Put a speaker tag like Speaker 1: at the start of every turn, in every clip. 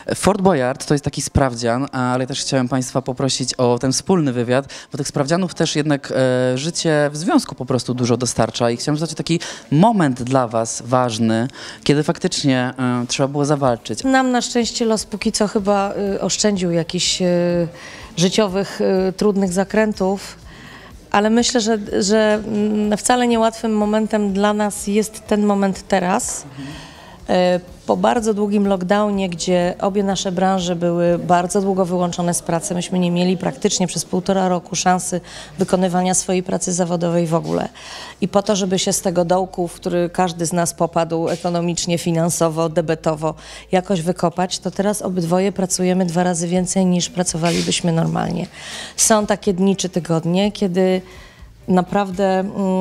Speaker 1: Fort Boyard to jest taki sprawdzian, ale też chciałem Państwa poprosić o ten wspólny wywiad, bo tych sprawdzianów też jednak życie w związku po prostu dużo dostarcza i chciałem zadać taki moment dla Was ważny, kiedy faktycznie trzeba było zawalczyć.
Speaker 2: Nam na szczęście los póki co chyba oszczędził jakichś życiowych, trudnych zakrętów, ale myślę, że wcale niełatwym momentem dla nas jest ten moment teraz. Po bardzo długim lockdownie, gdzie obie nasze branże były bardzo długo wyłączone z pracy, myśmy nie mieli praktycznie przez 1,5 roku szansy wykonywania swojej pracy zawodowej w ogóle. I po to, żeby się z tego dołku, w który każdy z nas popadł ekonomicznie, finansowo, debetowo, jakoś wykopać, to teraz obydwoje pracujemy 2 razy więcej niż pracowalibyśmy normalnie. Są takie dni czy tygodnie, kiedy naprawdę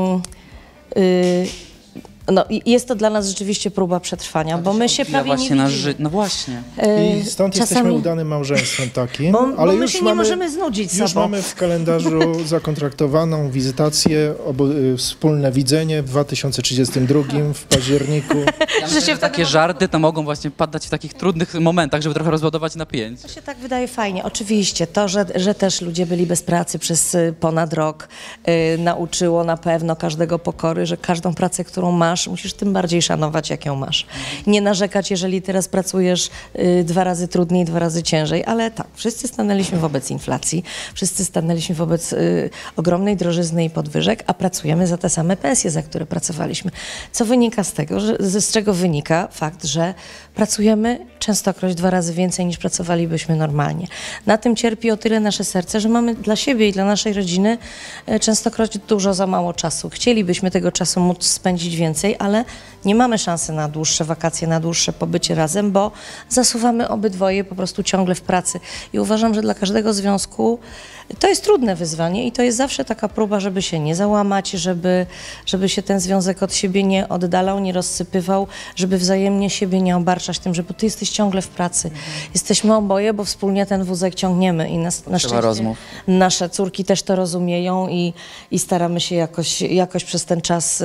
Speaker 2: no, jest to dla nas rzeczywiście próba przetrwania, bo my się prawie nie widzimy.
Speaker 1: No właśnie.
Speaker 3: I stąd jesteśmy udanym małżeństwem takim,
Speaker 2: ale my się nie możemy znudzić sobą.
Speaker 3: Już mamy w kalendarzu zakontraktowaną wizytację, wspólne widzenie w 2032 w październiku.
Speaker 1: Ja myślę, że takie żarty to mogą właśnie padać w takich trudnych momentach, żeby trochę rozładować napięcie.
Speaker 2: To się tak wydaje fajnie. Oczywiście to, że też ludzie byli bez pracy przez ponad rok, nauczyło na pewno każdego pokory, że każdą pracę, którą masz, musisz tym bardziej szanować, jak ją masz. Nie narzekać, jeżeli teraz pracujesz 2 razy trudniej, 2 razy ciężej, ale tak, wszyscy stanęliśmy wobec inflacji, wszyscy stanęliśmy wobec ogromnej drożyzny i podwyżek, a pracujemy za te same pensje, za które pracowaliśmy. Co wynika z tego, z czego wynika fakt, że pracujemy częstokroć 2 razy więcej niż pracowalibyśmy normalnie. Na tym cierpi o tyle nasze serce, że mamy dla siebie i dla naszej rodziny częstokroć dużo za mało czasu. Chcielibyśmy tego czasu móc spędzić więcej, ale nie mamy szansy na dłuższe wakacje, na dłuższe pobycie razem, bo zasuwamy obydwoje po prostu ciągle w pracy. I uważam, że dla każdego związku to jest trudne wyzwanie i to jest zawsze taka próba, żeby się nie załamać, żeby się ten związek od siebie nie oddalał, nie rozsypywał, żeby wzajemnie siebie nie obarczać tym, że bo ty jesteś ciągle w pracy. Jesteśmy oboje, bo wspólnie ten wózek ciągniemy i na szczęście
Speaker 1: rozmów.
Speaker 2: Nasze córki też to rozumieją i staramy się jakoś przez ten czas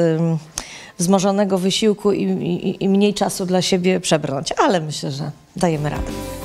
Speaker 2: wzmożonego wysiłku i mniej czasu dla siebie przebrnąć, ale myślę, że dajemy radę.